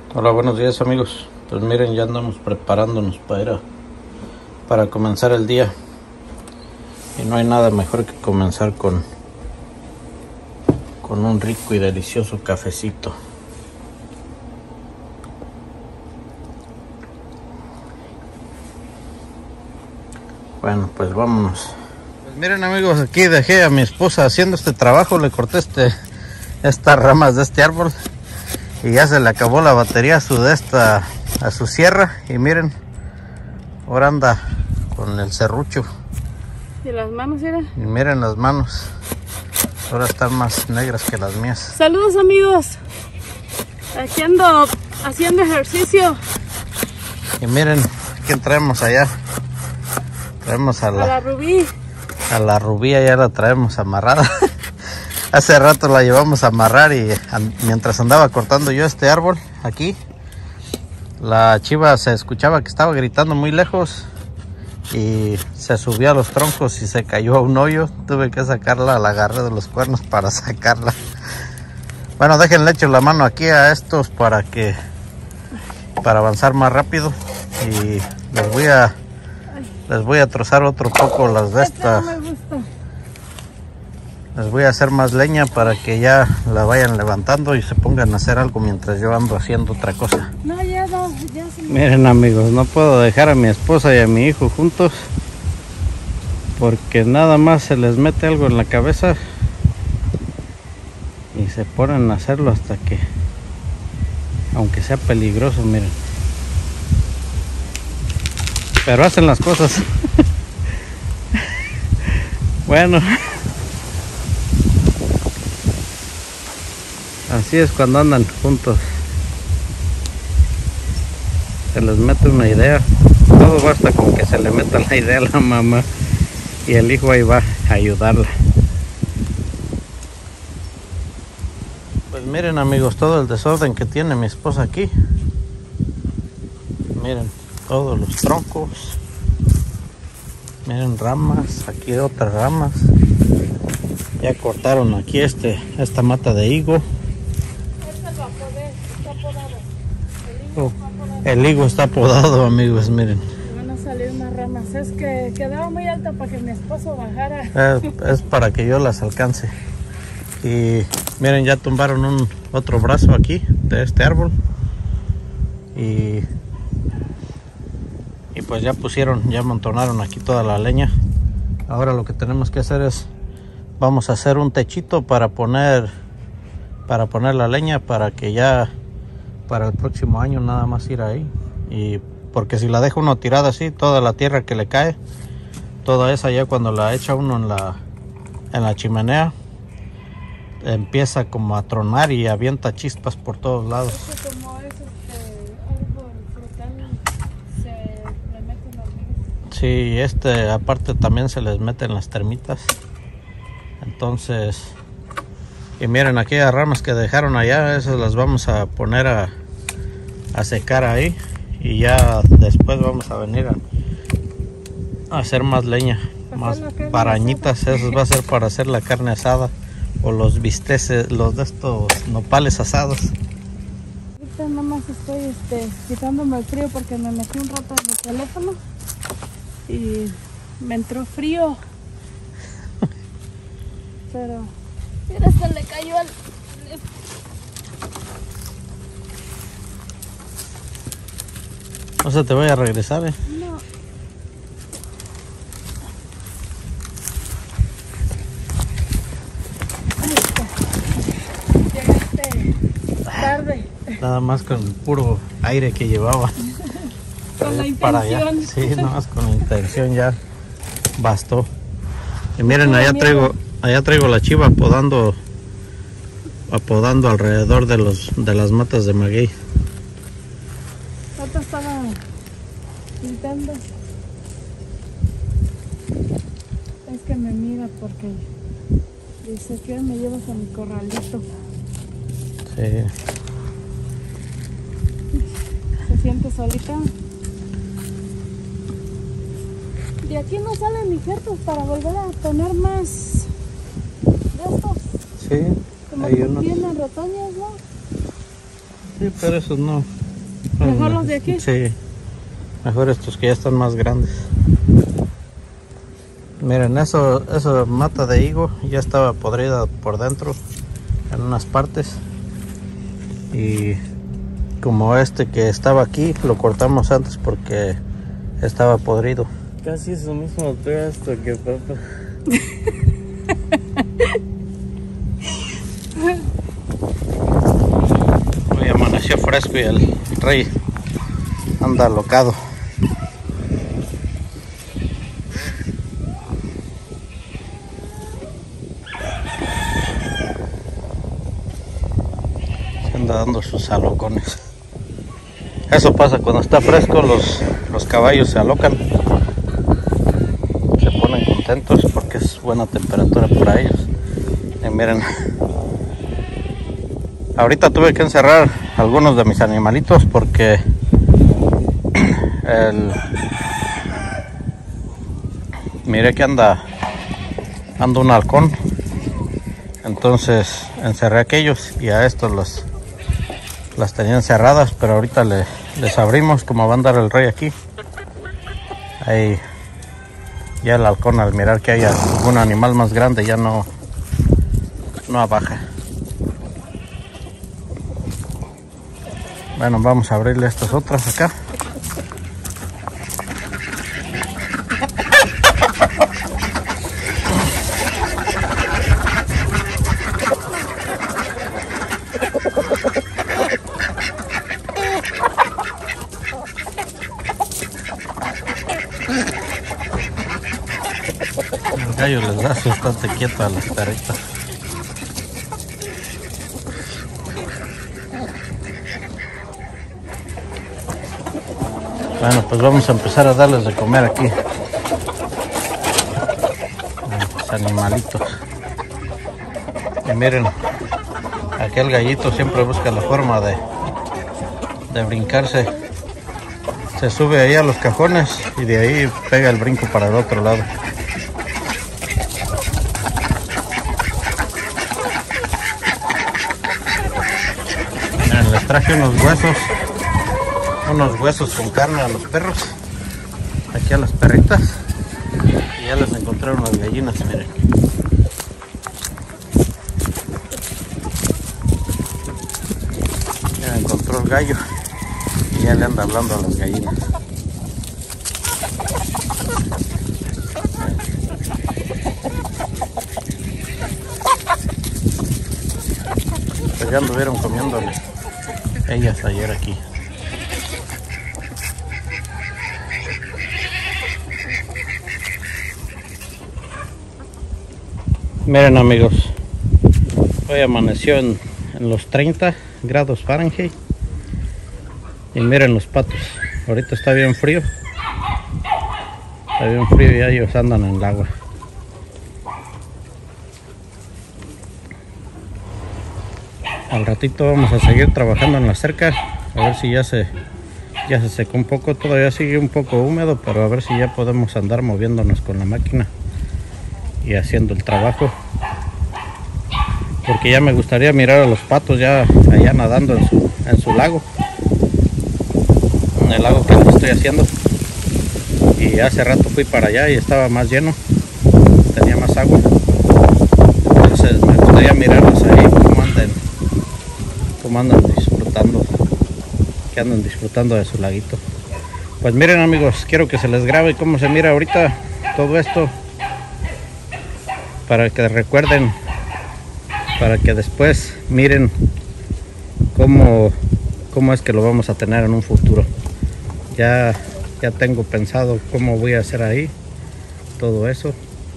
Hola, buenos días amigos. Pues miren, ya andamos preparándonos para comenzar el día. Y no hay nada mejor que comenzar con un rico y delicioso cafecito. Bueno, pues vámonos. Pues miren amigos, aquí dejé a mi esposa haciendo este trabajo. Le corté estas ramas de este árbol y ya se le acabó la batería a su sierra. Y miren, ahora anda con el serrucho. ¿Y las manos eran? Y miren las manos, ahora están más negras que las mías. Saludos amigos, aquí ando haciendo ejercicio. Y miren, ¿quién traemos allá? Traemos a la Rubí. A la Rubí, ya la traemos amarrada. Hace rato la llevamos a amarrar y mientras andaba cortando yo este árbol aquí, la chiva se escuchaba que estaba gritando muy lejos y se subió a los troncos y se cayó a un hoyo. Tuve que sacarla, la agarré de los cuernos para sacarla. Bueno, déjenle echo la mano aquí a estos para avanzar más rápido, y les voy a trozar otro poco las de esta. Les voy a hacer más leña para que ya la vayan levantando y se pongan a hacer algo mientras yo ando haciendo otra cosa. No, ya sí. Miren amigos, no puedo dejar a mi esposa y a mi hijo juntos porque nada más se les mete algo en la cabeza y se ponen a hacerlo hasta que, aunque sea peligroso, miren. Pero hacen las cosas. Bueno, así es cuando andan juntos. Se les mete una idea. Todo basta con que se le meta la idea a la mamá y el hijo ahí va a ayudarla. Pues miren amigos, todo el desorden que tiene mi esposa aquí. Miren, todos los troncos. Miren, ramas, aquí otras ramas. Ya cortaron aquí esta mata de higo. El higo está podado amigos, miren. Van a salir más ramas. Es que quedaba muy alta para que mi esposo bajara. Es para que yo las alcance. Y miren, ya tumbaron otro brazo aquí de este árbol. Y pues ya amontonaron aquí toda la leña. Ahora lo que tenemos que hacer es, vamos a hacer un techito para poner la leña, para que ya para el próximo año nada más ir ahí. Y porque si la deja uno tirada así, toda la tierra que le cae, toda esa ya cuando la echa uno en la chimenea, empieza como a tronar y avienta chispas por todos lados. Como es árbol frutal, se le meten hormigas. Sí, aparte también se les meten las termitas. Entonces, y miren, aquellas ramas que dejaron allá, esas las vamos a poner a secar ahí, y ya después vamos a venir a hacer más leña, más parañitas. Eso va a ser para hacer la carne asada o los bisteces, los de estos nopales asados. Ahorita nada más estoy quitándome el frío porque me metí un rato en el teléfono y me entró frío. Pero mira, se le cayó al... No se te vaya a regresar, No. Llegaste tarde. Nada más con el puro aire que llevaba. Con la Para allá. intención. Sí, nada más con la intención ya bastó. Y miren, allá traigo la chiva apodando alrededor de las matas de maguey. Ahorita estaba pintando. Es que me mira porque dice que me llevas a mi corralito. Sí. Se siente solita. De aquí no salen injertos para volver a poner más de estos. Sí, Como hay que unos. tienen retoños, ¿no? Sí, pero esos no. ¿Mejor los de aquí? Sí. Mejor estos que ya están más grandes. Miren, eso mata de higo ya estaba podrida por dentro en unas partes. Y como este que estaba aquí, lo cortamos antes porque estaba podrido. Casi es lo mismo esto que papá. Hoy amaneció fresco y el rey anda alocado. Se anda dando sus alocones. Eso pasa cuando está fresco, los caballos se alocan. Se ponen contentos porque es buena temperatura para ellos. Y miren, ahorita tuve que encerrar algunos de mis animalitos porque miré que anda un halcón. Entonces encerré aquellos y a estos las tenían cerradas, pero ahorita les abrimos. Como va a andar el rey aquí, ahí ya el halcón, al mirar que haya algún animal más grande, ya no abaja. Bueno, vamos a abrirle estas otras acá. El gallo les da bastante quieto a las perritas. Bueno, pues vamos a empezar a darles de comer aquí a los animalitos. Y miren, aquel gallito siempre busca la forma de brincarse. Se sube ahí a los cajones y de ahí pega el brinco para el otro lado. Miren, les traje unos huesos con carne a los perros, aquí a las perritas, y ya les encontré unas gallinas, miren. Ya encontró el gallo y ya le anda hablando a las gallinas. Pues ya anduvieron comiéndole ellas ayer aquí. Miren amigos, hoy amaneció en los 30 grados Fahrenheit y miren los patos. Ahorita está bien frío y ellos andan en el agua. Al ratito vamos a seguir trabajando en la cerca, a ver si ya se secó un poco. Todavía sigue un poco húmedo, pero a ver si ya podemos andar moviéndonos con la máquina y haciendo el trabajo, porque ya me gustaría mirar a los patos ya allá nadando en su lago, en el lago que lo estoy haciendo. Y hace rato fui para allá y estaba más lleno, tenía más agua. Entonces me gustaría mirarlos ahí cómo andan disfrutando, que andan disfrutando de su laguito. Pues miren amigos, quiero que se les grabe cómo se mira ahorita todo esto, para que recuerden, para que después miren cómo es que lo vamos a tener en un futuro. Ya tengo pensado cómo voy a hacer ahí todo eso.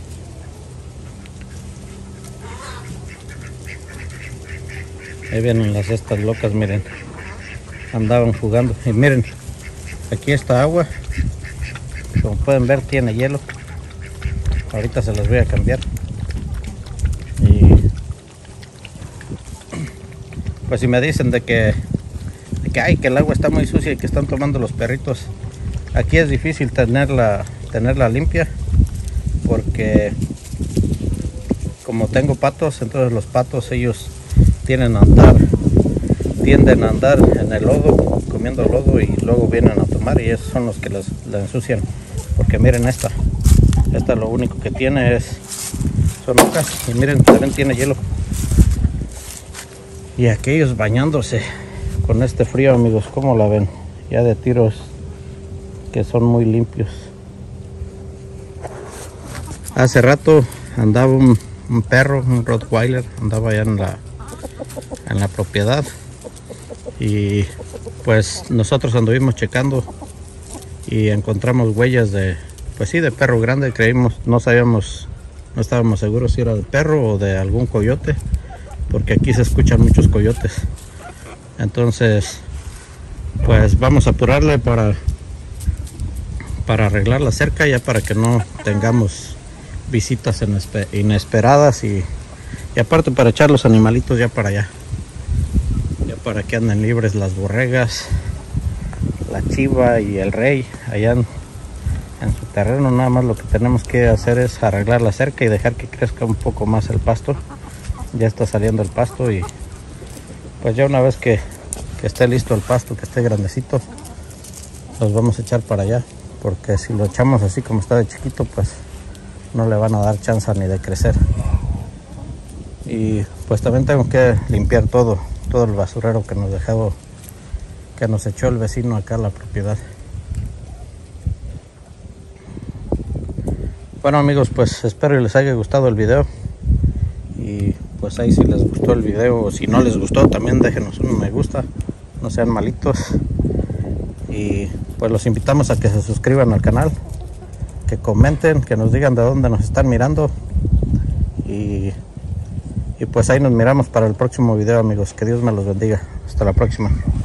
Ahí vienen estas locas, miren, andaban jugando. Y miren, aquí esta agua, como pueden ver, tiene hielo. Ahorita se las voy a cambiar. Y pues si me dicen de que el agua está muy sucia y que están tomando los perritos, aquí es difícil tenerla limpia, porque como tengo patos, entonces los patos ellos tienen tienden a andar en el lodo, comiendo lodo, y luego vienen a tomar, y esos son los que la ensucian. Porque miren esta lo único que tiene son hojas, y miren, también tiene hielo. Y aquellos bañándose con este frío, amigos, ¿cómo la ven? Ya de tiros que son muy limpios. Hace rato andaba un perro, un Rottweiler, andaba allá en la propiedad, y pues nosotros anduvimos checando y encontramos huellas de, pues sí, de perro grande. Creímos, no estábamos seguros si era de perro o de algún coyote, porque aquí se escuchan muchos coyotes. Entonces pues vamos a apurarle para arreglar la cerca, ya para que no tengamos visitas inesperadas, y aparte para echar los animalitos ya para allá, ya para que anden libres las borregas, la chiva y el rey allá en su terreno. Nada más lo que tenemos que hacer es arreglar la cerca y dejar que crezca un poco más el pasto. Ya está saliendo el pasto, y pues ya una vez que esté listo el pasto, que esté grandecito, los vamos a echar para allá, porque si lo echamos así como está de chiquito, pues no le van a dar chance ni de crecer. Y pues también tengo que limpiar todo el basurero que nos echó el vecino acá a la propiedad. Bueno, amigos, pues espero que les haya gustado el video, y pues ahí si les gustó el video, o si no les gustó, también déjenos un me gusta, no sean malitos. Y pues los invitamos a que se suscriban al canal, que comenten, que nos digan de dónde nos están mirando, y pues ahí nos miramos para el próximo video, amigos. Que Dios me los bendiga. Hasta la próxima.